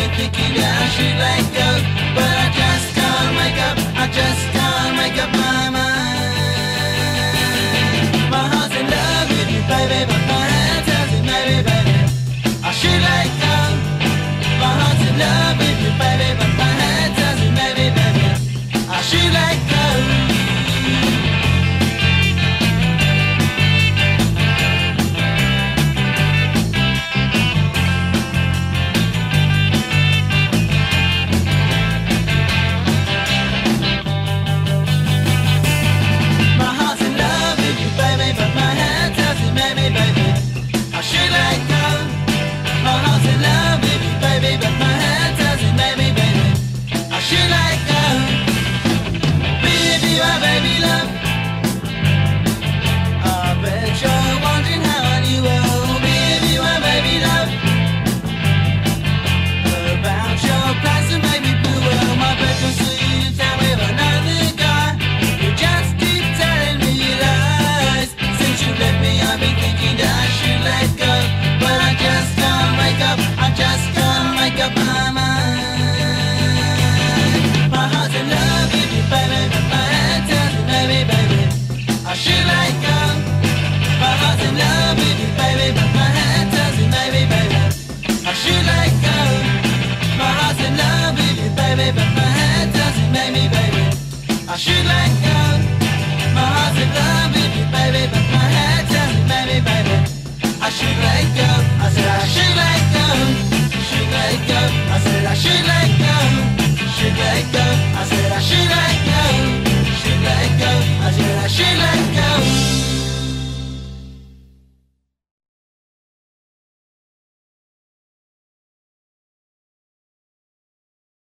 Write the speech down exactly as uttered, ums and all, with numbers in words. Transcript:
been thinking that I should let go, but I just can't make up, I just can't make up my mind. My heart's in love with you, baby, but my hand tells me maybe, baby, I should let go. My heart's in love with you, baby, but my hand tells me maybe, baby, I should let go. I should let go. My heart's in love with you, baby, but my head tells me maybe, baby, I should let go. I said I should let go. Should let go. I said I should let go.